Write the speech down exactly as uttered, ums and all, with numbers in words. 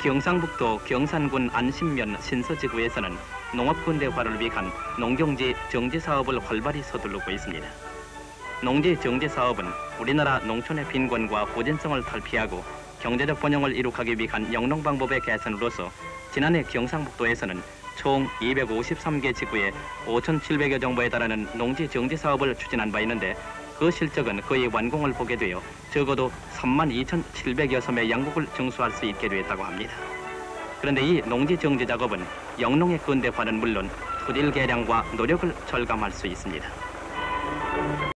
경상북도 경산군 안심면 신서지구에서는 농업근대화를 위한 농경지 정지 사업을 활발히 서두르고 있습니다. 농지 정지 사업은 우리나라 농촌의 빈곤과 호전성을 탈피하고 경제적 번영을 이룩하기 위한 영농 방법의 개선으로서 지난해 경상북도에서는 총 이백오십삼 개 지구에 오천칠백여 정보에 달하는 농지 정지 사업을 추진한 바 있는데 그 실적은 거의 완공을 보게 되어 적어도 삼만 이천칠백여 섬의 양곡을 증수할 수 있게 되었다고 합니다. 그런데 이 농지 정지 작업은 영농의 근대화는 물론 토질 개량과 노력을 절감할 수 있습니다.